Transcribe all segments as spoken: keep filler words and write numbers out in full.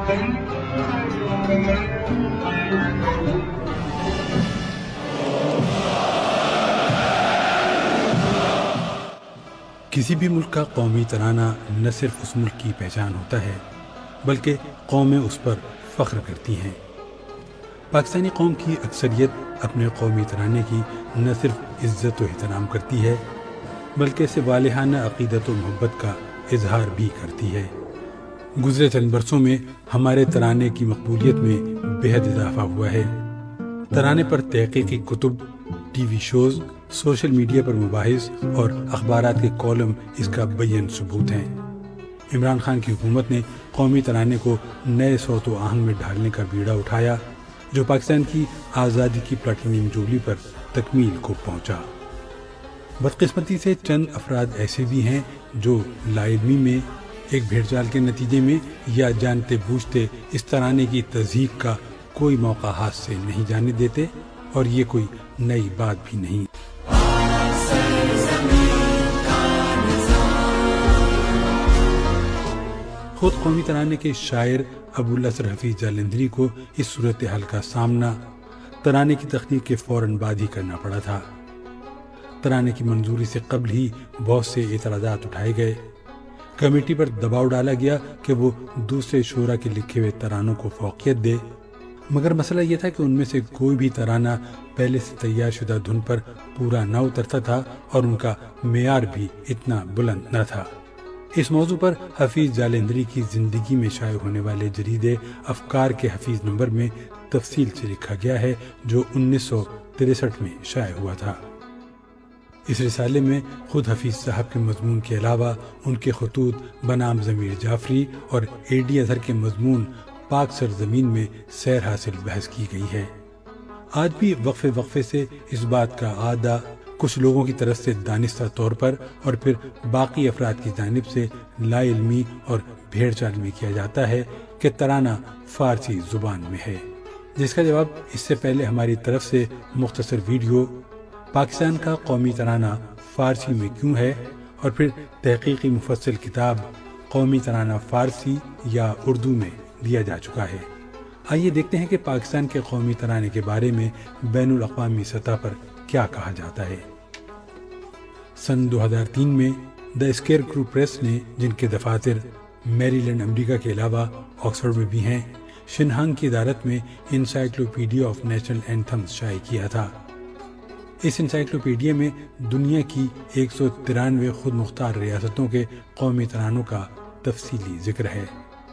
کسی بھی ملک کا قومی ترانہ نہ صرف اس ملک کی پہچان ہوتا ہے بلکہ قومیں اس پر فخر کرتی ہیں۔ پاکستانی قوم کی اکثریت اپنے قومی ترانے کی نہ صرف عزت و احترام کرتی ہے بلکہ اسے والہانہ عقیدت و محبت کا اظہار بھی کرتی ہے۔ گزرے چند برسوں میں ہمارے ترانے کی مقبولیت میں بے حد اضافہ ہوا ہے۔ ترانے پر تحقیقی کتب، ٹی وی شوز، سوشل میڈیا پر مباحث اور اخبارات کے کالم اس کا بین ثبوت ہیں۔ عمران خان کی حکومت نے قومی ترانے کو نئے صوت و آہنگ میں ڈھالنے کا بیڑا اٹھایا جو پاکستان کی آزادی کی پلاٹینیم جوبلی پر تکمیل کو پہنچا۔ بدقسمتی سے چند افراد ایسے بھی ہیں جو لا علمی میں، ایک بھیڑ چال کے نتیجے میں یا جانتے بوجھتے اس ترانے کی تضحیک کا کوئی موقع ہاتھ سے نہیں جانے دیتے، اور یہ کوئی نئی بات بھی نہیں۔ خود قومی ترانے کے شاعر ابو الاسر حفیظ جالندھری کو اس صورتحال کا سامنا ترانے کی تخلیق کے فوراً بعد ہی کرنا پڑا تھا۔ ترانے کی منظوری سے قبل ہی بہت سے اعتراضات اٹھائے گئے۔ کمیٹی پر دباؤ ڈالا گیا کہ وہ دوسرے شعراء کے لکھے ہوئے ترانوں کو فوقیت دے، مگر مسئلہ یہ تھا کہ ان میں سے کوئی بھی ترانہ پہلے سے تیار شدہ دھن پر پورا نہ اترتا تھا اور ان کا معیار بھی اتنا بلند نہ تھا۔ اس موضوع پر حفیظ جالندھری کی زندگی میں شائع ہونے والے جریدے افکار کے حفیظ نمبر میں تفصیل سے لکھا گیا ہے جو انیس سو تریسٹھ میں شائع ہوا تھا۔ اس رسالے میں خود حفیظ صاحب کے مضمون کے علاوہ ان کے خطوط بنام ضمیر جعفری اور اے ڈی اظہر کے مضمون پاک سرزمین میں سیر حاصل بحث کی گئی ہے۔ آج بھی وقفے وقفے سے اس بات کا عادہ کچھ لوگوں کی طرف سے دانستہ طور پر اور پھر باقی افراد کی جانب سے لا علمی اور بھیڑ چال میں کیا جاتا ہے کہ ترانہ فارسی زبان میں ہے، جس کا جواب اس سے پہلے ہماری طرف سے مختصر ویڈیو پاکستان کا قومی ترانہ فارسی میں کیوں ہے اور پھر تحقیقی مفصل کتاب قومی ترانہ فارسی یا اردو میں دیا جا چکا ہے۔ آئیے دیکھتے ہیں کہ پاکستان کے قومی ترانے کے بارے میں بین الاقوامی سطح پر کیا کہا جاتا ہے۔ سن دو ہزار تین میں دا اسکیئر کرو پریس نے، جن کے دفاتر میری لینڈ امریکہ کے علاوہ آکسفورڈ میں بھی ہیں، شنہانگ کی ادارت میں انسائکلوپیڈیا آف نیشنل اینتھمز شائع کیا تھا۔ اس انسائکلوپیڈیا میں دنیا کی ایک سو ترانوے خود مختار ریاستوں کے قومی ترانوں کا تفصیلی ذکر ہے۔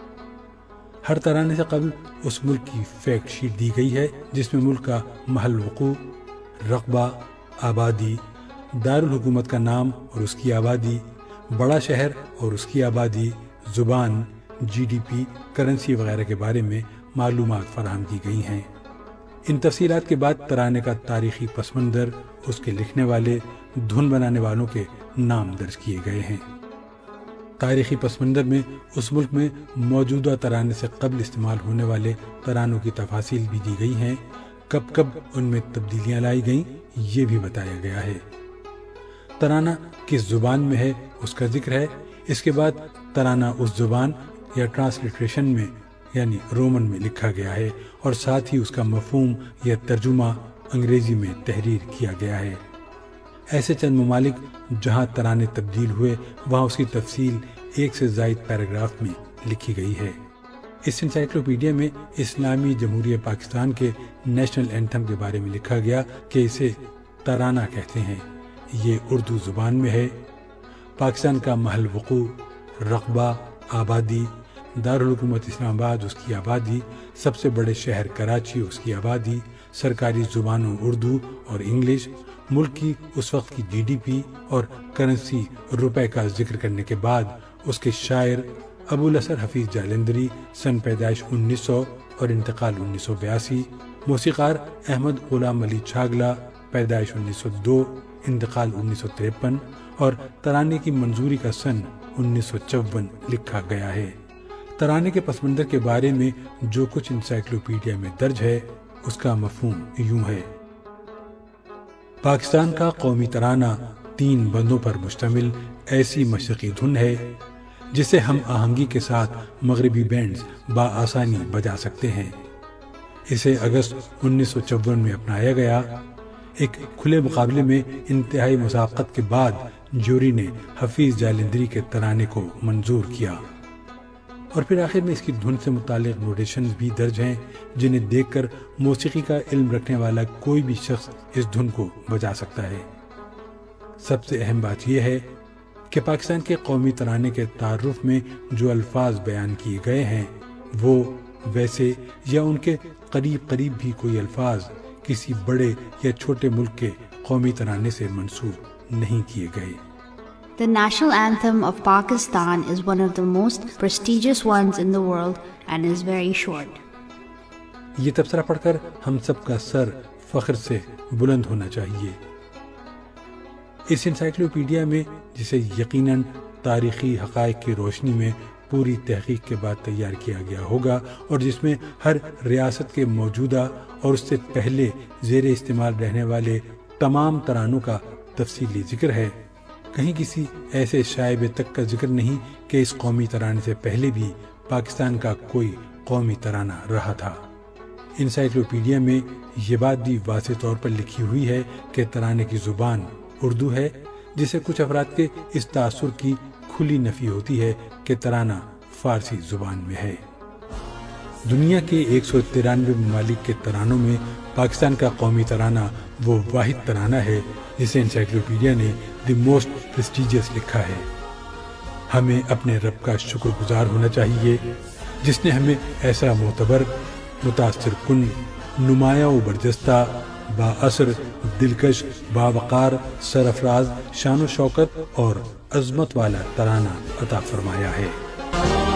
ہر ترانے سے قبل اس ملک کی فیکٹ شیٹ دی گئی ہے جس میں ملک کا محل وقوع، رقبہ، آبادی، دارالحکومت کا نام اور اس کی آبادی، بڑا شہر اور اس کی آبادی، زبان، جی ڈی پی، کرنسی وغیرہ کے بارے میں معلومات فراہم کی گئی ہیں۔ ان تفصیلات کے بعد ترانے کا تاریخی پس منظر، اس کے لکھنے والے، دھن بنانے والوں کے نام درج کیے گئے ہیں۔ تاریخی پس منظر میں اس ملک میں موجودہ ترانے سے قبل استعمال ہونے والے ترانوں کی تفاصیل بھی دی گئی ہیں، کب کب ان میں تبدیلیاں لائی گئیں یہ بھی بتایا گیا ہے۔ ترانہ کس زبان میں ہے اس کا ذکر ہے۔ اس کے بعد ترانہ اس زبان یا ٹرانسلیٹریشن میں یعنی رومن میں لکھا گیا ہے اور ساتھ ہی اس کا مفہوم یا ترجمہ انگریزی میں تحریر کیا گیا ہے۔ ایسے چند ممالک جہاں ترانے تبدیل ہوئے وہاں اس کی تفصیل ایک سے زائد پیراگراف میں لکھی گئی ہے۔ اس انسائکلوپیڈیا میں اسلامی جمہوریہ پاکستان کے نیشنل اینتھم کے بارے میں لکھا گیا کہ اسے ترانہ کہتے ہیں، یہ اردو زبان میں ہے۔ پاکستان کا محل وقوع، رقبہ، آبادی، دارالحکومت اسلام آباد اس کی آبادی، سب سے بڑے شہر کراچی اس کی آبادی، سرکاری زبانوں اردو اور انگلش، ملک کی اس وقت کی جی ڈی پی اور کرنسی روپے کا ذکر کرنے کے بعد اس کے شاعر ابو الاسر حفیظ جالندھری، سن پیدائش انیس سو اور انتقال انیس سو بیاسی، موسیقار احمد غلام علی چھاگلا، پیدائش انیس سو دو، انتقال انیس سو تریپن، اور ترانے کی منظوری کا سن انیس سو چون لکھا گیا ہے۔ ترانے کے پس منظر کے بارے میں جو کچھ انسائکلوپیڈیا میں درج ہے اس کا مفہوم یوں ہے: پاکستان کا قومی ترانہ تین بندوں پر مشتمل ایسی مشرقی دھن ہے جسے ہم آہنگی کے ساتھ مغربی بینڈز بآسانی بجا سکتے ہیں۔ اسے اگست انیس سو چون میں اپنایا گیا۔ ایک کھلے مقابلے میں انتہائی مسابقت کے بعد جوری نے حفیظ جالندھری کے ترانے کو منظور کیا، اور پھر آخر میں اس کی دھن سے متعلق نوٹیشنز بھی درج ہیں جنہیں دیکھ کر موسیقی کا علم رکھنے والا کوئی بھی شخص اس دھن کو بجا سکتا ہے۔ سب سے اہم بات یہ ہے کہ پاکستان کے قومی ترانے کے تعارف میں جو الفاظ بیان کیے گئے ہیں وہ ویسے یا ان کے قریب قریب بھی کوئی الفاظ کسی بڑے یا چھوٹے ملک کے قومی ترانے سے منسوب نہیں کیے گئے۔ The national anthem of Pakistan is one of the most prestigious ones in the world and is very short. یہ تبصرہ پڑھ کر ہم سب کا سر فخر سے بلند ہونا چاہیے۔ اس انسائکلوپیڈیا میں، جسے یقیناً تاریخی حقائق کی روشنی میں پوری تحقیق کے بعد تیار کیا گیا ہوگا، اور جس میں ہر ریاست کے موجودہ اور اس سے پہلے زیر استعمال رہنے والے تمام ترانوں کا تفصیلی ذکر ہے، کہیں کسی ایسے شائبے تک کا ذکر نہیں کہ اس قومی ترانے سے پہلے بھی پاکستان کا کوئی قومی ترانہ رہا تھا۔ انسائکلوپیڈیا میں یہ بات بھی واضح طور پر لکھی ہوئی ہے کہ ترانے کی زبان اردو ہے، جسے کچھ افراد کے اس تاثر کی کھلی نفی ہوتی ہے کہ ترانہ فارسی زبان میں ہے۔ دنیا کے ایک سو ترانوے ممالک کے ترانوں میں پاکستان کا قومی ترانہ وہ واحد ترانہ ہے جسے انسائکلوپیڈیا نے دی موسٹ پریسٹیجیس لکھا ہے۔ ہمیں اپنے رب کا شکر گزار ہونا چاہیے جس نے ہمیں ایسا معتبر، متاثر کن، نمایاں و برجستہ، با اثر، دلکش، باوقار، سرفراز، شان و شوکت اور عظمت والا ترانہ عطا فرمایا ہے۔